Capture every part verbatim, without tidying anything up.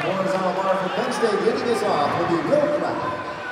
horizontal bar for Penn State, getting us off with the Will Clap.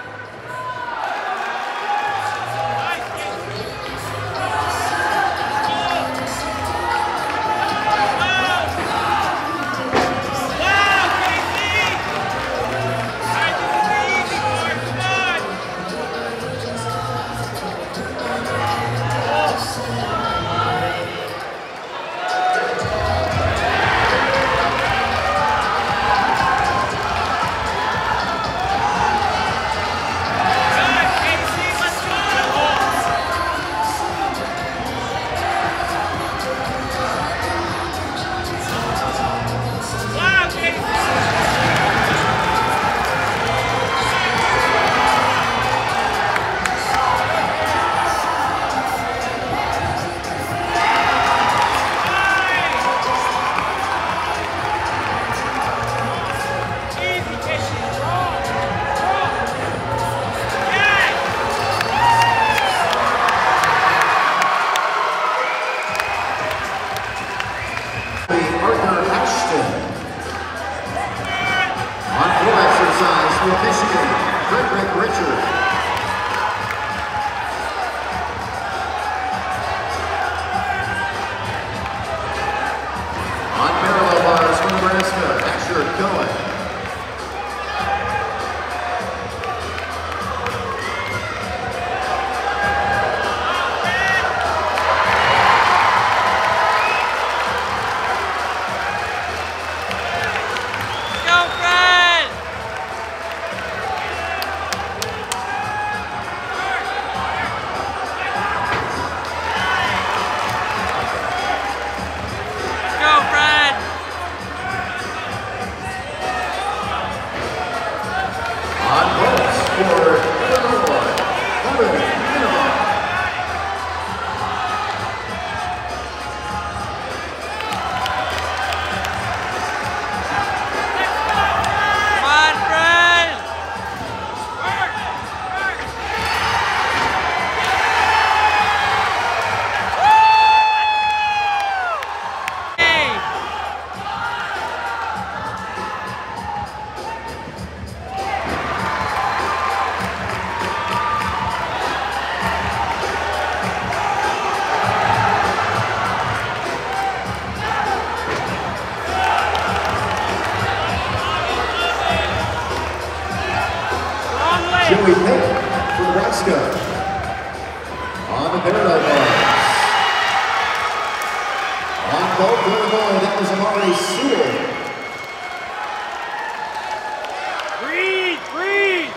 Michigan, Frederick Richard. On parallel bars from Nebraska, Asher Cohen. Joey Pick for Nebraska on the parallel bars. On both Illinois, that was Amari Sewell. Breathe, breathe.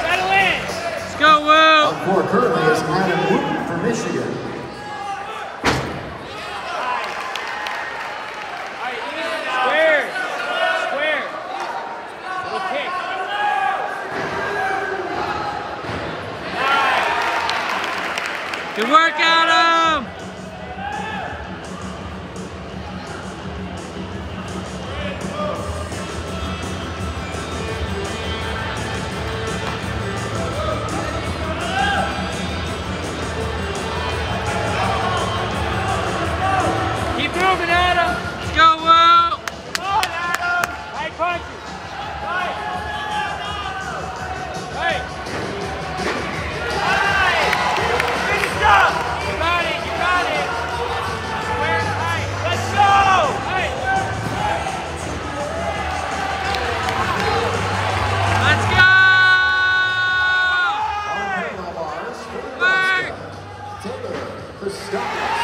For currently is Adam Wooten for Michigan. Good work, Adam! Keep moving, Adam. Let's go, Will! Come on, Adam. Right punches. Right. Right. Right. Finish up. You got it. You got it. Where? Right. Let's go. Right. Let's go! On parallel bars, Work! Taylor Christakis.